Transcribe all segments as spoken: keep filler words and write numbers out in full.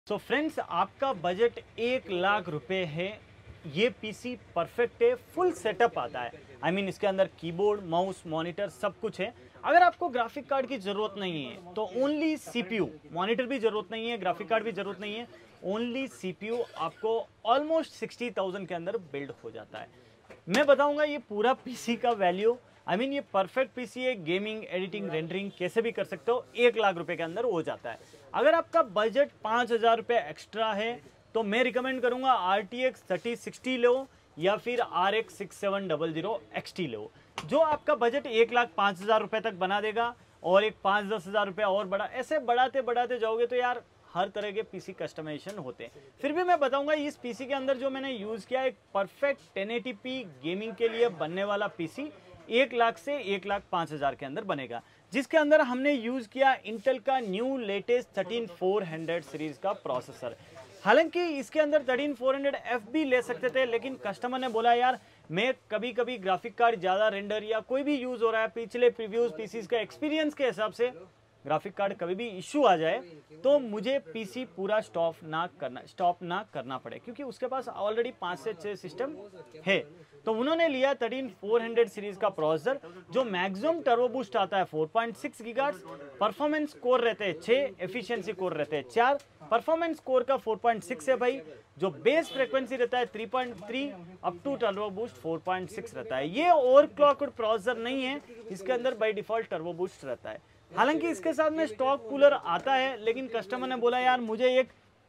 So friends, आपका budget एक लाख रुपए है। ये पीसी परफेक्ट है, फुल सेटअप आता है। आई I मीन mean, इसके अंदर कीबोर्ड, माउस, मॉनिटर सब कुछ है। अगर आपको ग्राफिक कार्ड की ज़रूरत नहीं है तो ओनली सीपीयू, मॉनिटर भी ज़रूरत नहीं है, ग्राफिक कार्ड भी ज़रूरत नहीं है, ओनली सीपीयू आपको ऑलमोस्ट सिक्सटी थाउजेंड के अंदर बिल्ड हो जाता है। मैं बताऊंगा ये पूरा पीसी का वैल्यू। आई मीन ये परफेक्ट पीसी है, गेमिंग, एडिटिंग, रेंडरिंग कैसे भी कर सकते हो, एक लाख रुपए के अंदर हो जाता है। अगर आपका बजट पाँच हज़ार रुपये एक्स्ट्रा है तो मैं रिकमेंड करूंगा R T X thirty sixty लो या फिर R X six seven double zero X T लो, जो आपका बजट एक लाख पाँच हज़ार रुपये तक बना देगा। और एक पाँच दस हज़ार रुपये और बढ़ा, ऐसे बढ़ाते बढ़ाते जाओगे तो यार हर तरह के पीसी कस्टमाइजेशन होते हैं। फिर भी मैं बताऊंगा इस पीसी के अंदर जो मैंने यूज़ किया एक perfect ten eighty P gaming के लिए बनने वाला पीसी एक लाख से एक लाख पाँच हज़ार के अंदर बनेगा, जिसके अंदर हमने यूज़ किया इंटेल का new latest thirteen four hundred series का प्रोसेसर। हालांकि इसके अंदर थर्टीन फोर हंड्रेड एफ भी ले सकते थे, लेकिन कस्टमर ने बोला यार मैं कभी कभी ग्राफिक कार्ड ज़्यादा रेंडर या कोई भी यूज़ हो रहा है, पिछले प्रीव्यूज पीसीज का एक्सपीरियंस के हिसाब से ग्राफिक कार्ड कभी भी इशू आ जाए तो मुझे पीसी पूरा स्टॉप ना करना स्टॉप ना करना पड़े, क्योंकि उसके पास ऑलरेडी पाँच से छः सिस्टम है। तो उन्होंने लिया थर्टीन फोर हंड्रेड सीरीज का प्रोसेसर, जो मैक्सिमम टर्बो बूस्ट आता है four point six gigahertz, performance core रहते हैं छः, एफिशिएंसी कोर रहते हैं चार, परफॉर्मेंस कोर का फोर पॉइंट सिक्स है भाई, जो बेस फ्रीक्वेंसी रहता है three point three, up to turbo boost four point six रहता है। ये ओवरक्लॉक्ड प्रोसेसर नहीं है, इसके अंदर बाय डिफॉल्ट टर्बो बूस्ट रहता है। हालांकि इसके साथ में स्टॉक कूलर आता है, लेकिन कस्टमर ने बोला यार मुझे एक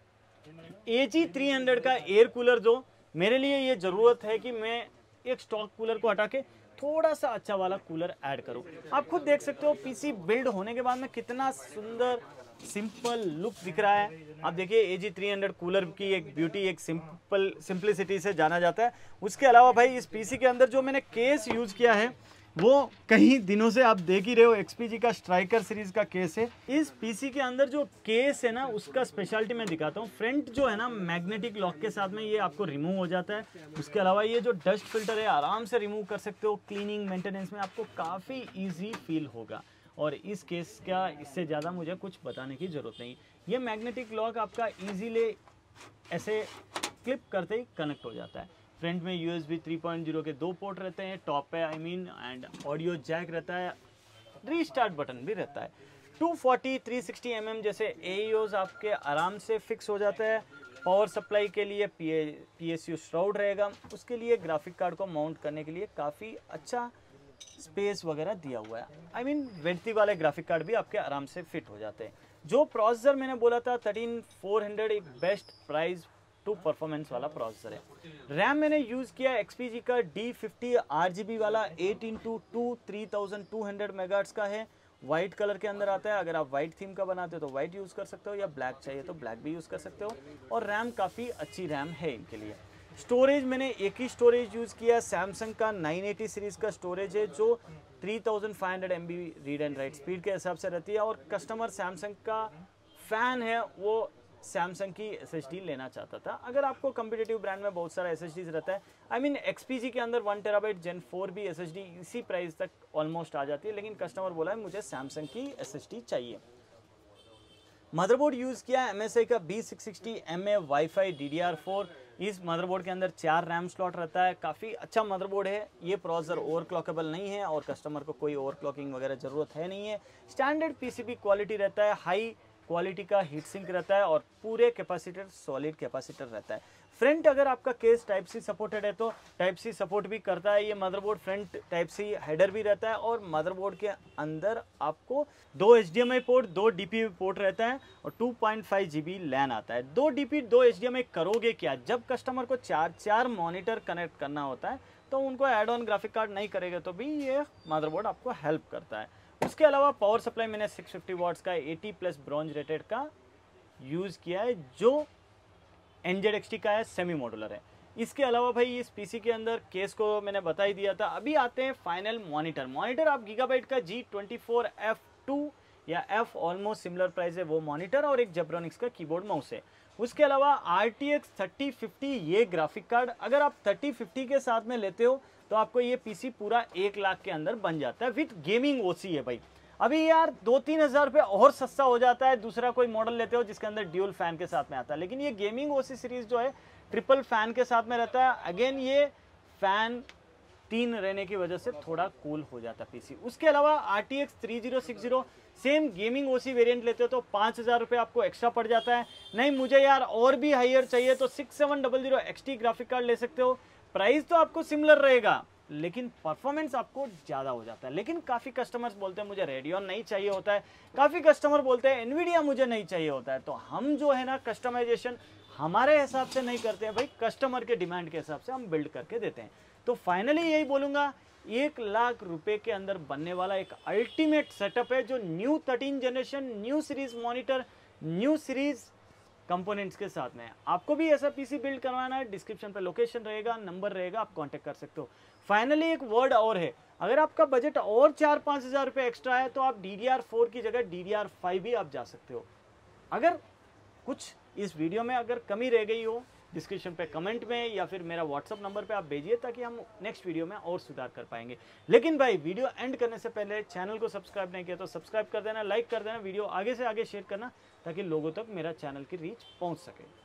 ए जी थ्री हंड्रेड का एयर कूलर दो, मेरे लिए ये ज़रूरत है कि मैं एक स्टॉक कूलर को हटा के थोड़ा सा अच्छा वाला कूलर ऐड करूं। आप खुद देख सकते हो पीसी बिल्ड होने के बाद में कितना सुंदर सिंपल लुक दिख रहा है। आप देखिए A G three hundred cooler की एक ब्यूटी, एक सिंपल सिंप्लिसिटी से जाना जाता है। उसके अलावा भाई इस पीसी के अंदर जो मैंने केस यूज़ किया है वो कई दिनों से आप देख ही रहे हो, एक्सपीजी का स्ट्राइकर सीरीज का केस है। इस पीसी के अंदर जो केस है ना, उसका स्पेशलिटी मैं दिखाता हूँ। फ्रंट जो है ना मैग्नेटिक लॉक के साथ में ये आपको रिमूव हो जाता है। उसके अलावा ये जो डस्ट फिल्टर है आराम से रिमूव कर सकते हो, क्लीनिंग मेंटेनेंस में आपको काफ़ी ईजी फील होगा। और इस केस का इससे ज़्यादा मुझे कुछ बताने की ज़रूरत नहीं। ये मैग्नेटिक लॉक आपका ईजीली ऐसे क्लिप करते ही कनेक्ट हो जाता है। फ्रंट में U S B three point zero के दो पोर्ट रहते हैं, टॉप पे I mean and audio jack रहता है, रीस्टार्ट बटन भी रहता है। Two forty three sixty M M जैसे ए ई ओज़ आपके आराम से फिक्स हो जाता है। पावर सप्लाई के लिए पी एस यू श्राउड रहेगा, उसके लिए ग्राफिक कार्ड को माउंट करने के लिए काफ़ी अच्छा स्पेस वगैरह दिया हुआ है। आई मीन वेडती वाले ग्राफिक कार्ड भी आपके आराम से फिट हो जाते हैं। जो प्रोसेसर मैंने बोला था थर्टीन फोर हंड्रेड एक बेस्ट प्राइस टू परफॉर्मेंस वाला प्रोसेसर है। रैम मैंने यूज़ किया एक्सपीजी का D fifty R G B वाला eight into two three thousand two hundred megahertz का है। वाइट कलर के अंदर आता है। अगर आप वाइट थीम का बनाते हो तो वाइट यूज़ कर सकते हो, या ब्लैक चाहिए तो ब्लैक भी यूज़ कर सकते हो। और रैम काफ़ी अच्छी रैम है इनके लिए। स्टोरेज मैंने एक ही स्टोरेज यूज़ किया, सैमसंग का नाइन एटी सीरीज़ का स्टोरेज है, जो three thousand five hundred M B read and write speed के हिसाब से रहती है। और कस्टमर सैमसंग का फ़ैन है, वो सैमसंग की एस एस डी लेना चाहता था। अगर आपको कम्पिटेटिव ब्रांड में बहुत सारा एस एस डी रहता है, आई मीन एक्सपीजी के अंदर वन टेराबाइट जेन फोर भी एस एस डी इसी प्राइस तक ऑलमोस्ट आ जाती है, लेकिन कस्टमर बोला है मुझे सैमसंग की एस एस डी चाहिए। मदरबोर्ड यूज़ किया एम एस आई का B six sixty M A wifi D D R four. इस मदरबोर्ड के अंदर चार रैम स्लॉट रहता है, काफ़ी अच्छा मदरबोर्ड है। ये प्रोसेसर ओवरक्लॉकेबल नहीं है और कस्टमर को कोई ओवरक्लॉकिंग वगैरह ज़रूरत है नहीं है। स्टैंडर्ड पीसीबी क्वालिटी रहता है, हाई क्वालिटी का हीट सिंक रहता है और पूरे कैपेसिटर सॉलिड कैपेसिटर रहता है। फ्रंट अगर आपका केस टाइप सी सपोर्टेड है तो टाइप सी सपोर्ट भी करता है ये motherboard. Front type C header भी रहता है और मदरबोर्ड के अंदर आपको दो H D M I port, दो डी पी यू पोर्ट रहता है और two point five G B LAN आता है। दो डी पी दो एच डी एम आई करोगे क्या, जब कस्टमर को चार चार मॉनिटर कनेक्ट करना होता है तो उनको एड ऑन ग्राफिक कार्ड नहीं करेगा तो भी ये मदरबोर्ड आपको हेल्प करता है। उसके अलावा पावर सप्लाई मैंने सिक्स फिफ्टी वाट्स का एटी प्लस ब्रॉन्ज रेटेड का यूज़ किया है, जो एन जेड एक्स टी का है, सेमी मॉडुलर है। इसके अलावा भाई इस पीसी के अंदर केस को मैंने बता ही दिया था। अभी आते हैं फाइनल मॉनिटर। मॉनिटर आप गीगाबाइट का G twenty four F two या एफ ऑलमोस्ट सिमिलर प्राइस है वो मॉनिटर, और एक जेब्रॉनिक्स का कीबोर्ड माउस है। उसके अलावा R T X thirty fifty ये ग्राफिक कार्ड अगर आप थर्टी फिफ्टी के साथ में लेते हो तो आपको ये पीसी पूरा एक लाख के अंदर बन जाता है, विथ गेमिंग ओसी है भाई। अभी यार दो तीन हज़ार रुपये और सस्ता हो जाता है, दूसरा कोई मॉडल लेते हो जिसके अंदर ड्यूल फैन के साथ में आता है, लेकिन ये गेमिंग ओसी सीरीज़ जो है ट्रिपल फैन के साथ में रहता है। अगेन ये फैन तीन रहने की वजह से थोड़ा कूल हो जाता है पीसी। उसके अलावा R T X three zero six zero same gaming OC variant लेते हो तो पाँच हज़ार रुपये आपको एक्स्ट्रा पड़ जाता है। नहीं मुझे यार और भी हाइयर चाहिए तो six seven double zero X T graphic card ले सकते हो। प्राइस तो आपको सिमिलर रहेगा लेकिन परफॉर्मेंस आपको ज़्यादा हो जाता है। लेकिन काफ़ी कस्टमर्स बोलते हैं मुझे रेडियन नहीं चाहिए होता है, काफ़ी कस्टमर बोलते हैं एनवीडिया मुझे नहीं चाहिए होता है। तो हम जो है ना कस्टमाइजेशन हमारे हिसाब से नहीं करते हैं भाई, कस्टमर के डिमांड के हिसाब से हम बिल्ड करके देते हैं। तो फाइनली यही बोलूँगा, एक लाख रुपए के अंदर बनने वाला एक अल्टीमेट सेटअप है जो new thirteen generation new series monitor new series components के साथ में है। आपको भी ऐसा पीसी बिल्ड करवाना है, डिस्क्रिप्शन पे लोकेशन रहेगा, नंबर रहेगा, आप कांटेक्ट कर सकते हो। फाइनली एक वर्ड और है, अगर आपका बजट और चार पाँच हज़ार रुपये एक्स्ट्रा है तो आप डी डी आर फोर की जगह डी डी आर फाइव भी आप जा सकते हो। अगर कुछ इस वीडियो में अगर कमी रह गई हो डिस्क्रिप्शन पे कमेंट में या फिर मेरा व्हाट्सअप नंबर पे आप भेजिए ताकि हम नेक्स्ट वीडियो में और सुधार कर पाएंगे। लेकिन भाई वीडियो एंड करने से पहले चैनल को सब्सक्राइब नहीं किया तो सब्सक्राइब कर देना, लाइक कर देना, वीडियो आगे से आगे शेयर करना ताकि लोगों तक मेरा चैनल की रीच पहुंच सके।